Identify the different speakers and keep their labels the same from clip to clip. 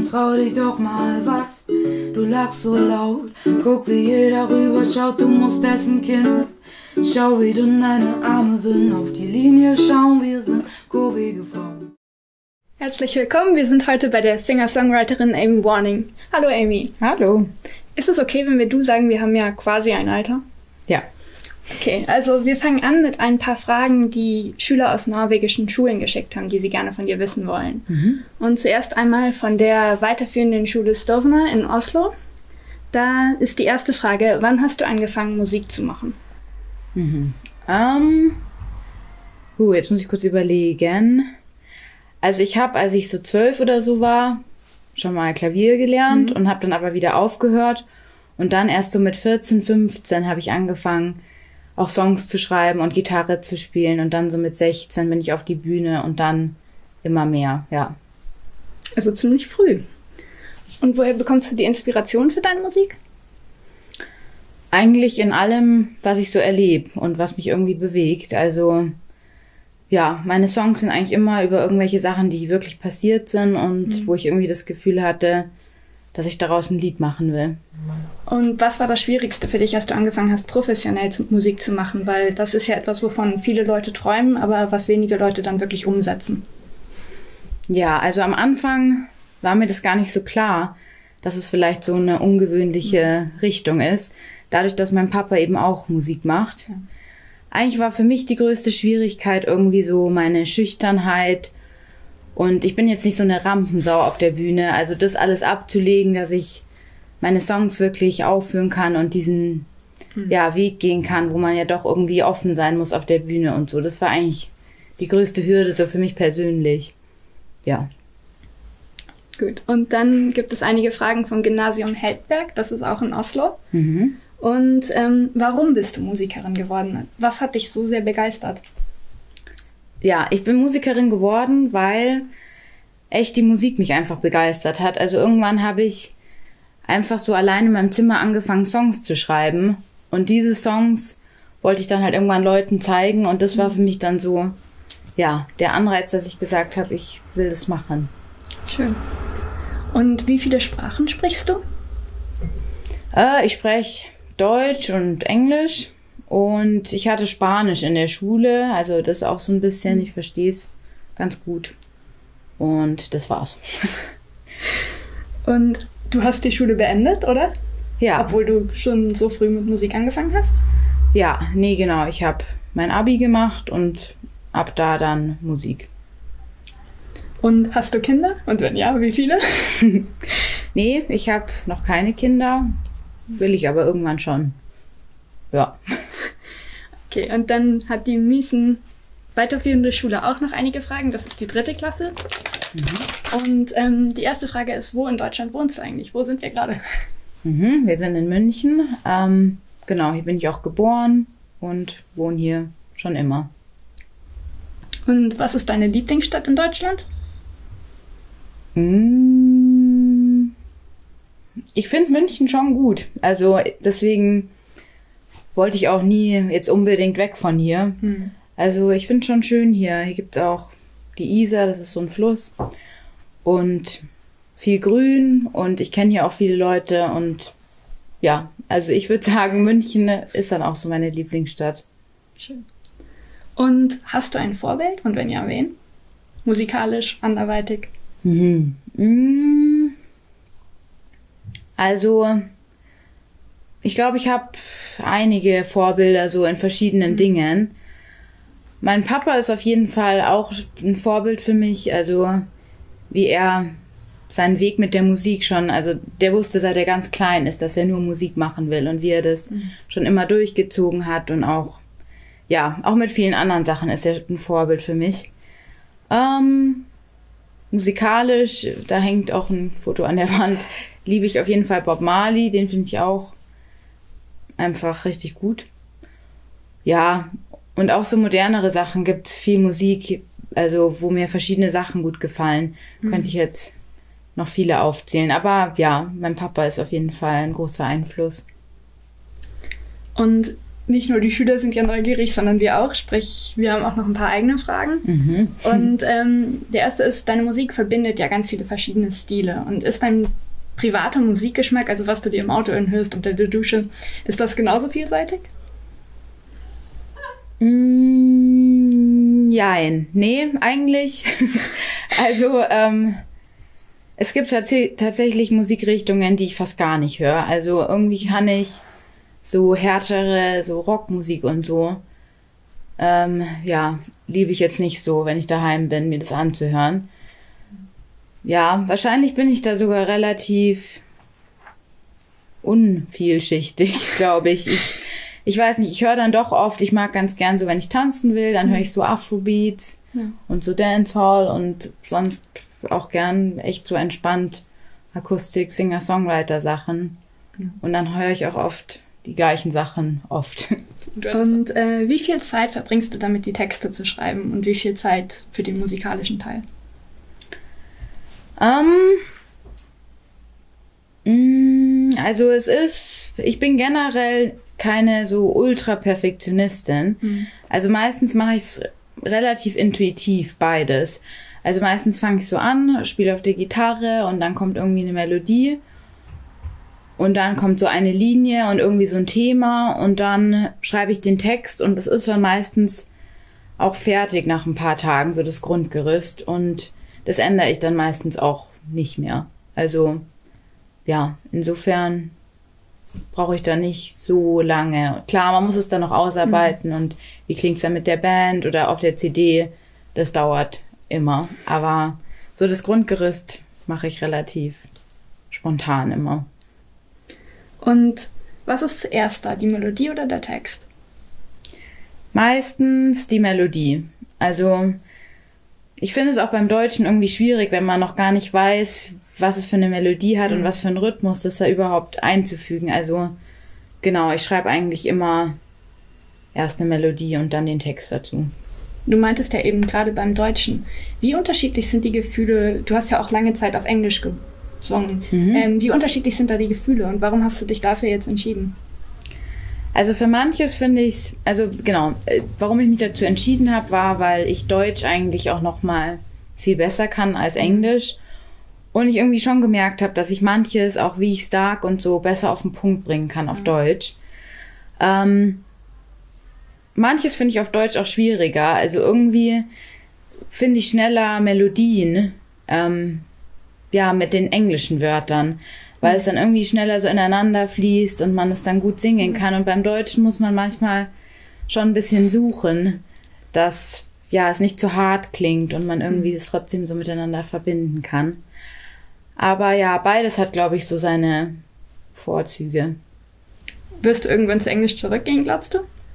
Speaker 1: komm, trau dich doch mal was. Du lachst so laut, guck wie jeder rüber schaut, du musst essen, Kind. Schau, wie dünn deine Arme sind, auf die Linie schauen, wir sind kurvige Frauen.
Speaker 2: Herzlich willkommen, wir sind heute bei der Singer-Songwriterin Amy Warning. Hallo Amy.
Speaker 3: Hallo.
Speaker 2: Ist es okay, wenn wir du sagen, wir haben ja quasi ein Alter?
Speaker 3: Ja.
Speaker 2: Okay, also wir fangen an mit ein paar Fragen, die Schüler aus norwegischen Schulen geschickt haben, die sie gerne von dir wissen wollen. Und zuerst einmal von der weiterführenden Schule Stovner in Oslo. Da ist die erste Frage, wann hast du angefangen, Musik zu machen?
Speaker 3: Jetzt muss ich kurz überlegen. Also ich habe, als ich so 12 oder so war, schon mal Klavier gelernt und habe dann aber wieder aufgehört. Und dann erst so mit 14, 15 habe ich angefangen, auch Songs zu schreiben und Gitarre zu spielen. Und dann so mit 16 bin ich auf die Bühne und dann immer mehr, ja.
Speaker 2: Also ziemlich früh. Und woher bekommst du die Inspiration für deine Musik?
Speaker 3: Eigentlich in allem, was ich so erlebe und was mich irgendwie bewegt. Also ja, meine Songs sind eigentlich immer über irgendwelche Sachen, die wirklich passiert sind und wo ich irgendwie das Gefühl hatte, dass ich daraus ein Lied machen will.
Speaker 2: Und was war das Schwierigste für dich, als du angefangen hast, professionell Musik zu machen? Weil das ist ja etwas, wovon viele Leute träumen, aber was wenige Leute dann wirklich umsetzen.
Speaker 3: Ja, also am Anfang war mir das gar nicht so klar, dass es vielleicht so eine ungewöhnliche Richtung ist. Dadurch, dass mein Papa eben auch Musik macht. Ja. Eigentlich war für mich die größte Schwierigkeit irgendwie so meine Schüchternheit. Und ich bin jetzt nicht so eine Rampensau auf der Bühne. Also das alles abzulegen, dass ich meine Songs wirklich aufführen kann und diesen Weg gehen kann, wo man ja doch irgendwie offen sein muss auf der Bühne und so. Das war eigentlich die größte Hürde so für mich persönlich. Ja.
Speaker 2: Gut. Und dann gibt es einige Fragen vom Gymnasium Heldberg. Das ist auch in Oslo. Und warum bist du Musikerin geworden? Was hat dich so sehr begeistert?
Speaker 3: Ja, ich bin Musikerin geworden, weil echt die Musik mich einfach begeistert hat. Also irgendwann habe ich einfach so allein in meinem Zimmer angefangen, Songs zu schreiben. Und diese Songs wollte ich dann halt irgendwann Leuten zeigen. Und das war für mich dann so, ja, der Anreiz, dass ich gesagt habe, ich will das machen.
Speaker 2: Schön. Und wie viele Sprachen sprichst du?
Speaker 3: Ich spreche Deutsch und Englisch. Und ich hatte Spanisch in der Schule, also das auch so ein bisschen, ich verstehe es ganz gut. Und das war's.
Speaker 2: Und du hast die Schule beendet, oder?
Speaker 3: Ja.
Speaker 2: Obwohl du schon so früh mit Musik angefangen hast?
Speaker 3: Ja, nee, genau. Ich habe mein Abi gemacht und ab da dann Musik.
Speaker 2: Und hast du Kinder? Und wenn ja, wie viele?
Speaker 3: Nee, ich habe noch keine Kinder, will ich aber irgendwann schon. Ja.
Speaker 2: Okay, und dann hat die Miesen weiterführende Schule auch noch einige Fragen. Das ist die 3. Klasse. Und die erste Frage ist, wo in Deutschland wohnst du eigentlich? Wo sind wir gerade?
Speaker 3: Wir sind in München. Genau, hier bin ich auch geboren und wohne hier schon immer.
Speaker 2: Und was ist deine Lieblingsstadt in Deutschland?
Speaker 3: Ich finde München schon gut. Also deswegen wollte ich auch nie jetzt unbedingt weg von hier. Also ich finde es schon schön hier. Hier gibt es auch die Isar, das ist so ein Fluss. Und viel Grün und ich kenne hier auch viele Leute. Und ja, also ich würde sagen, München ist dann auch so meine Lieblingsstadt.
Speaker 2: Schön. Und hast du ein Vorbild? Und wenn ja, wen? Musikalisch, anderweitig?
Speaker 3: Also ich glaube, ich habe einige Vorbilder so in verschiedenen Dingen. Mein Papa ist auf jeden Fall auch ein Vorbild für mich, also wie er seinen Weg mit der Musik schon, also der wusste, seit er ganz klein ist, dass er nur Musik machen will und wie er das schon immer durchgezogen hat und auch, ja, auch mit vielen anderen Sachen ist er ein Vorbild für mich. Musikalisch, da hängt auch ein Foto an der Wand, liebe ich auf jeden Fall Bob Marley, den finde ich auch einfach richtig gut. Ja, und auch so modernere Sachen gibt's viel Musik, also wo mir verschiedene Sachen gut gefallen. Könnte ich jetzt noch viele aufzählen. Aber ja, mein Papa ist auf jeden Fall ein großer Einfluss.
Speaker 2: Und nicht nur die Schüler sind ja neugierig, sondern wir auch. Sprich, wir haben auch noch ein paar eigene Fragen. Und der erste ist, deine Musik verbindet ja ganz viele verschiedene Stile. Und ist dein privater Musikgeschmack, also was du dir im Auto anhörst, unter der Dusche, ist das genauso vielseitig?
Speaker 3: Jein. Nee, eigentlich. Also, es gibt tatsächlich Musikrichtungen, die ich fast gar nicht höre. Also irgendwie kann ich so härtere, so Rockmusik und so, liebe ich jetzt nicht so, wenn ich daheim bin, mir das anzuhören. Ja, wahrscheinlich bin ich da sogar relativ unvielschichtig, glaube ich. Ich weiß nicht, ich höre dann doch oft, ich mag ganz gern so, wenn ich tanzen will, dann höre ich so Afrobeats und so Dancehall und sonst auch gern echt so entspannt Akustik, Singer-Songwriter-Sachen. Ja. Und dann höre ich auch oft die gleichen Sachen, oft.
Speaker 2: Und wie viel Zeit verbringst du damit, die Texte zu schreiben und wie viel Zeit für den musikalischen Teil?
Speaker 3: Also ich bin generell keine so Ultra-Perfektionistin. Also meistens mache ich es relativ intuitiv, beides. Also meistens fange ich so an, spiele auf der Gitarre und dann kommt irgendwie eine Melodie und dann kommt so eine Linie und irgendwie so ein Thema und dann schreibe ich den Text und das ist dann meistens auch fertig nach ein paar Tagen, so das Grundgerüst, und das ändere ich dann meistens auch nicht mehr. Also ja, insofern brauche ich da nicht so lange. Klar, man muss es dann noch ausarbeiten und wie klingt es dann mit der Band oder auf der CD, das dauert immer. Aber so das Grundgerüst mache ich relativ spontan immer.
Speaker 2: Und was ist zuerst da, die Melodie oder der Text?
Speaker 3: Meistens die Melodie. Also ich finde es auch beim Deutschen irgendwie schwierig, wenn man noch gar nicht weiß, was es für eine Melodie hat und was für einen Rhythmus, das da überhaupt einzufügen. Also genau, ich schreibe eigentlich immer erst eine Melodie und dann den Text dazu.
Speaker 2: Du meintest ja eben gerade beim Deutschen, wie unterschiedlich sind die Gefühle? Du hast ja auch lange Zeit auf Englisch gesungen. Wie unterschiedlich sind da die Gefühle und warum hast du dich dafür jetzt entschieden?
Speaker 3: Also für manches finde ich es, also genau, warum ich mich dazu entschieden habe, war, weil ich Deutsch eigentlich auch noch mal viel besser kann als Englisch und ich irgendwie schon gemerkt habe, dass ich manches, auch wie ich es sag und so, besser auf den Punkt bringen kann auf Deutsch. Manches finde ich auf Deutsch auch schwieriger, also irgendwie finde ich schneller Melodien, mit den englischen Wörtern, weil es dann irgendwie schneller so ineinander fließt und man es dann gut singen kann. Und beim Deutschen muss man manchmal schon ein bisschen suchen, dass es nicht zu hart klingt und man irgendwie es trotzdem so miteinander verbinden kann. Aber ja, beides hat, glaube ich, so seine Vorzüge.
Speaker 1: Wirst du irgendwann zu Englisch zurückgehen, glaubst du?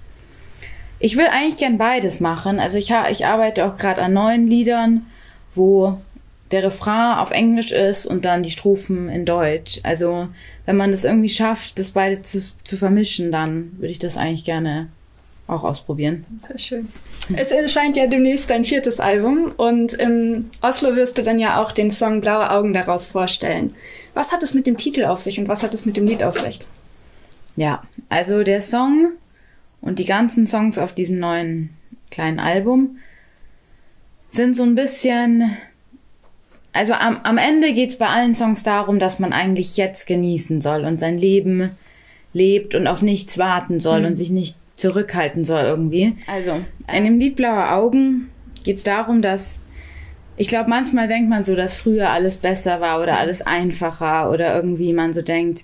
Speaker 3: Ich will eigentlich gern beides machen. Also ich arbeite auch gerade an neuen Liedern, wo der Refrain auf Englisch ist und dann die Strophen in Deutsch. Also wenn man das irgendwie schafft, das beide zu vermischen, dann würde ich das eigentlich gerne auch ausprobieren.
Speaker 2: Sehr schön. Es erscheint ja demnächst dein 4. Album und in Oslo wirst du dann ja auch den Song Blaue Augen daraus vorstellen. Was hat es mit dem Titel auf sich und was hat es mit dem Lied auf sich?
Speaker 3: Ja, also der Song und die ganzen Songs auf diesem neuen kleinen Album sind so ein bisschen... Also am Ende geht's bei allen Songs darum, dass man eigentlich jetzt genießen soll und sein Leben lebt und auf nichts warten soll und sich nicht zurückhalten soll irgendwie. Also in dem Lied Blaue Augen geht's darum, dass ich glaube, manchmal denkt man so, dass früher alles besser war oder alles einfacher oder irgendwie man so denkt,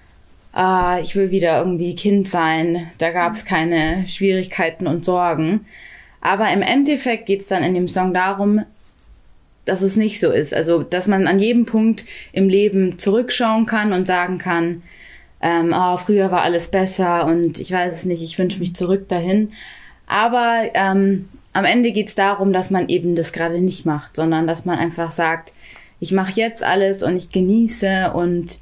Speaker 3: ich will wieder irgendwie Kind sein, da gab's keine Schwierigkeiten und Sorgen. Aber im Endeffekt geht's dann in dem Song darum, dass es nicht so ist. Also, dass man an jedem Punkt im Leben zurückschauen kann und sagen kann, früher war alles besser und ich weiß es nicht, ich wünsche mich zurück dahin. Aber am Ende geht es darum, dass man eben das gerade nicht macht, sondern dass man einfach sagt, ich mache jetzt alles und ich genieße und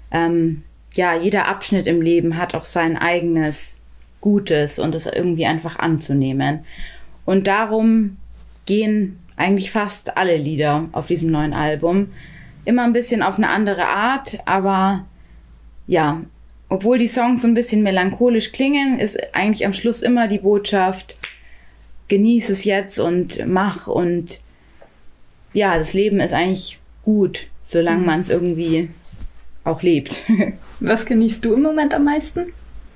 Speaker 3: jeder Abschnitt im Leben hat auch sein eigenes Gutes und es irgendwie einfach anzunehmen. Und darum gehen eigentlich fast alle Lieder auf diesem neuen Album. Immer ein bisschen auf eine andere Art, aber ja, obwohl die Songs so ein bisschen melancholisch klingen, ist eigentlich am Schluss immer die Botschaft, genieß es jetzt und mach und ja, das Leben ist eigentlich gut, solange man es irgendwie auch lebt.
Speaker 2: Was genießt du im Moment am meisten?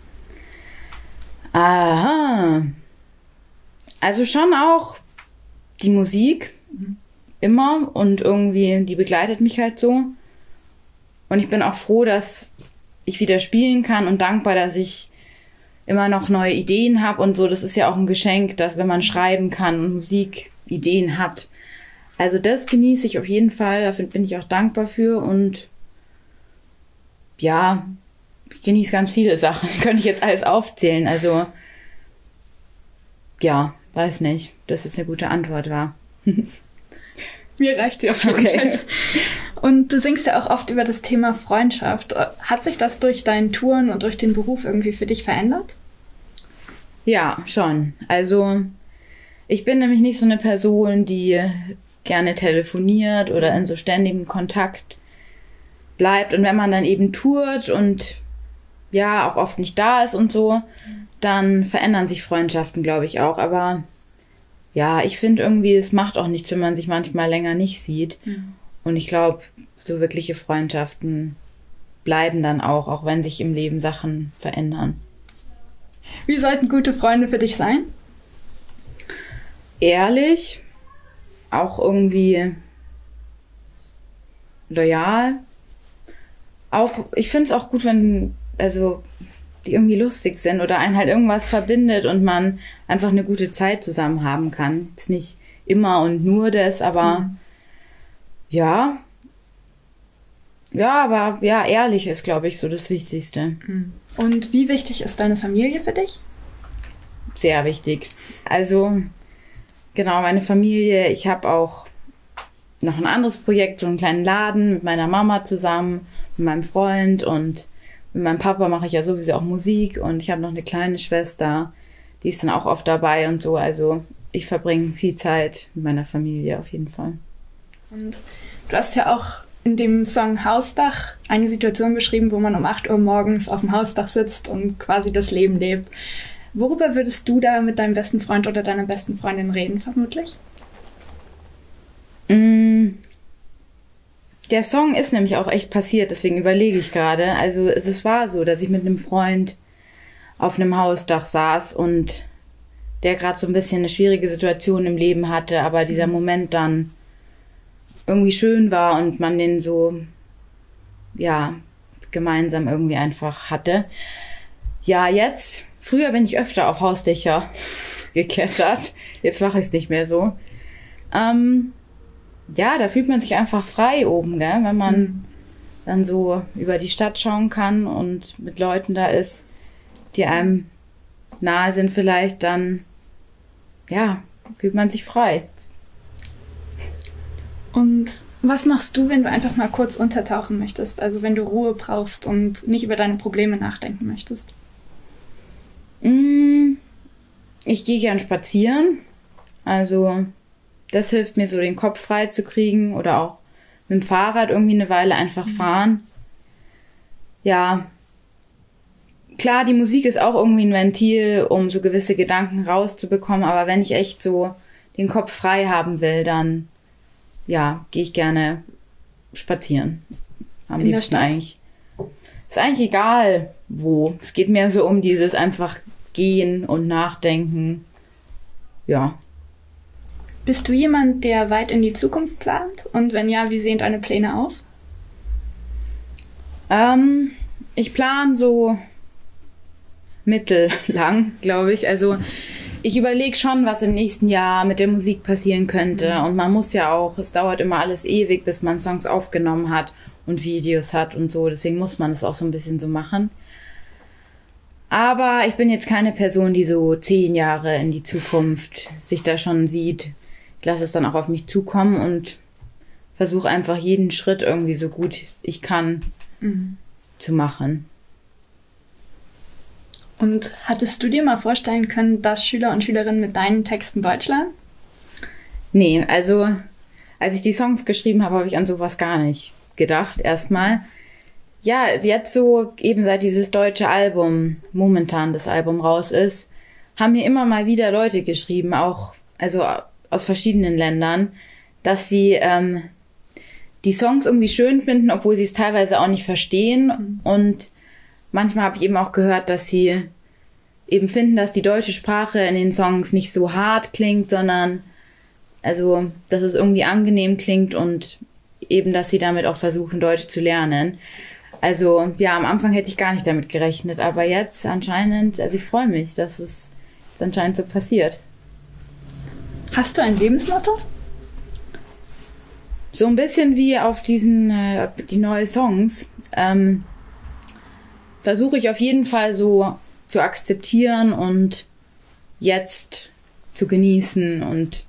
Speaker 3: Aha. Also schon auch die Musik. Immer. Und irgendwie, die begleitet mich halt so. Und ich bin auch froh, dass ich wieder spielen kann und dankbar, dass ich immer noch neue Ideen habe und so. Das ist ja auch ein Geschenk, dass wenn man schreiben kann und Musikideen hat. Also das genieße ich auf jeden Fall. Dafür bin ich auch dankbar für. Und ja, ich genieße ganz viele Sachen. Könnte ich jetzt alles aufzählen. Also ja, weiß nicht, dass es eine gute Antwort war.
Speaker 2: Mir reicht die auf jeden Fall. Und du singst ja auch oft über das Thema Freundschaft. Hat sich das durch deinen Touren und durch den Beruf irgendwie für dich verändert?
Speaker 3: Ja, schon. Also ich bin nämlich nicht so eine Person, die gerne telefoniert oder in so ständigem Kontakt bleibt. Und wenn man dann eben tourt und ja, auch oft nicht da ist und so, dann verändern sich Freundschaften, glaube ich, auch. Aber ja, ich finde irgendwie, es macht auch nichts, wenn man sich manchmal länger nicht sieht. Und ich glaube, so wirkliche Freundschaften bleiben dann auch wenn sich im Leben Sachen verändern.
Speaker 2: Wie sollten gute Freunde für dich sein?
Speaker 3: Ehrlich, auch irgendwie loyal. Auch, ich finde es auch gut, wenn, also die irgendwie lustig sind oder einen halt irgendwas verbindet und man einfach eine gute Zeit zusammen haben kann. Jetzt nicht immer und nur das, aber ja, aber ja, ehrlich ist, glaube ich, so das Wichtigste.
Speaker 2: Und wie wichtig ist deine Familie für dich?
Speaker 3: Sehr wichtig. Also, genau, meine Familie, ich habe auch noch ein anderes Projekt, so einen kleinen Laden mit meiner Mama zusammen, mit meinem Freund und mit meinem Papa mache ich ja sowieso auch Musik und ich habe noch eine kleine Schwester, die ist dann auch oft dabei und so. Also ich verbringe viel Zeit mit meiner Familie auf jeden Fall.
Speaker 2: Und du hast ja auch in dem Song Hausdach eine Situation beschrieben, wo man um 8 Uhr morgens auf dem Hausdach sitzt und quasi das Leben lebt. Worüber würdest du da mit deinem besten Freund oder deiner besten Freundin reden, vermutlich?
Speaker 3: Der Song ist nämlich auch echt passiert, deswegen überlege ich gerade. Also es war so, dass ich mit einem Freund auf einem Hausdach saß und der gerade so ein bisschen eine schwierige Situation im Leben hatte, aber dieser Moment dann irgendwie schön war und man den so, ja, gemeinsam irgendwie einfach hatte. Ja, jetzt, früher bin ich öfter auf Hausdächer geklettert, jetzt mache ich es nicht mehr so. Ja, da fühlt man sich einfach frei oben, gell? Wenn man dann so über die Stadt schauen kann und mit Leuten da ist, die einem nahe sind vielleicht, dann ja, fühlt man sich frei.
Speaker 2: Und was machst du, wenn du einfach mal kurz untertauchen möchtest? Also wenn du Ruhe brauchst und nicht über deine Probleme nachdenken möchtest?
Speaker 3: Ich gehe gern spazieren. Also das hilft mir so, den Kopf frei zu kriegen oder auch mit dem Fahrrad irgendwie eine Weile einfach fahren. Ja, klar, die Musik ist auch irgendwie ein Ventil, um so gewisse Gedanken rauszubekommen, aber wenn ich echt so den Kopf frei haben will, dann ja, gehe ich gerne spazieren. Am liebsten eigentlich. Ist eigentlich egal, wo. Es geht mehr so um dieses einfach gehen und nachdenken. Ja.
Speaker 2: Bist du jemand, der weit in die Zukunft plant? Und wenn ja, wie sehen deine Pläne aus?
Speaker 3: Ich plane so mittellang, glaube ich. Also ich überlege schon, was im nächsten Jahr mit der Musik passieren könnte. Und man muss ja auch, es dauert immer alles ewig, bis man Songs aufgenommen hat und Videos hat und so. Deswegen muss man es auch so ein bisschen so machen. Aber ich bin jetzt keine Person, die so 10 Jahre in die Zukunft sich da schon sieht. Ich lasse es dann auch auf mich zukommen und versuche einfach jeden Schritt irgendwie so gut ich kann zu machen.
Speaker 2: Und hattest du dir mal vorstellen können, dass Schüler und Schülerinnen mit deinen Texten Deutsch lernen?
Speaker 3: Nee, also als ich die Songs geschrieben habe, habe ich an sowas gar nicht gedacht erstmal. ja, jetzt so eben seit dieses deutsche Album, momentan das Album raus ist, haben mir immer mal wieder Leute geschrieben, auch also aus verschiedenen Ländern, dass sie die Songs irgendwie schön finden, obwohl sie es teilweise auch nicht verstehen. Und manchmal habe ich eben auch gehört, dass sie eben finden, dass die deutsche Sprache in den Songs nicht so hart klingt, sondern also, dass es irgendwie angenehm klingt und eben, dass sie damit auch versuchen, Deutsch zu lernen. Also, ja, am Anfang hätte ich gar nicht damit gerechnet, aber jetzt anscheinend, also ich freue mich, dass es jetzt anscheinend so passiert.
Speaker 2: Hast du ein Lebensmotto?
Speaker 3: So ein bisschen wie auf diesen, die neuen Songs, versuche ich auf jeden Fall so zu akzeptieren und jetzt zu genießen und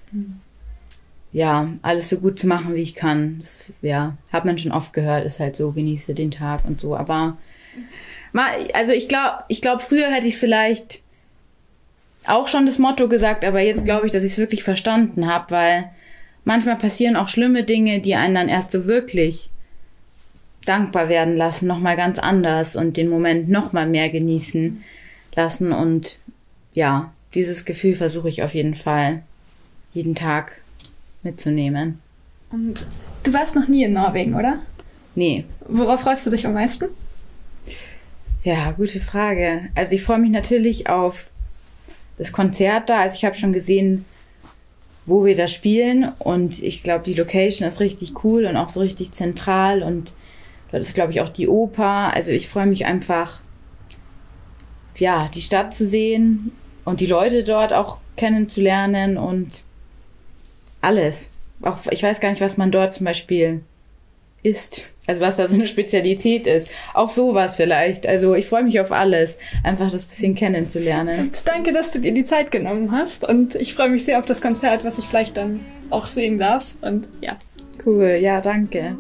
Speaker 3: ja, alles so gut zu machen, wie ich kann. Das, ja, hat man schon oft gehört, ist halt so, genieße den Tag und so. Aber also ich glaube, früher hätte ich vielleicht auch schon das Motto gesagt, aber jetzt glaube ich, dass ich es wirklich verstanden habe, weil manchmal passieren auch schlimme Dinge, die einen dann erst so wirklich dankbar werden lassen, nochmal ganz anders und den Moment nochmal mehr genießen lassen. Und ja, dieses Gefühl versuche ich auf jeden Fall jeden Tag mitzunehmen.
Speaker 2: Und du warst noch nie in Norwegen, oder?
Speaker 3: Nee.
Speaker 2: Worauf freust du dich am meisten?
Speaker 3: Ja, gute Frage. Also ich freue mich natürlich auf das Konzert da. Also ich habe schon gesehen, wo wir da spielen und ich glaube, die Location ist richtig cool und auch so richtig zentral und dort ist, glaube ich, auch die Oper. Also ich freue mich einfach, ja, die Stadt zu sehen und die Leute dort auch kennenzulernen und alles. Auch, ich weiß gar nicht, was man dort zum Beispiel isst. Also was da so eine Spezialität ist. Auch sowas vielleicht. Also ich freue mich auf alles. Einfach das bisschen kennenzulernen.
Speaker 2: Und danke, dass du dir die Zeit genommen hast. Und ich freue mich sehr auf das Konzert, was ich vielleicht dann auch sehen darf. Und ja.
Speaker 3: Cool, ja, danke.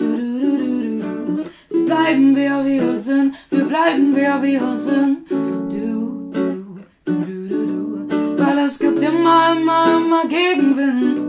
Speaker 1: Bleiben wer wir sind, wir bleiben wer wir sind. Weil es gibt immer Gegenwind.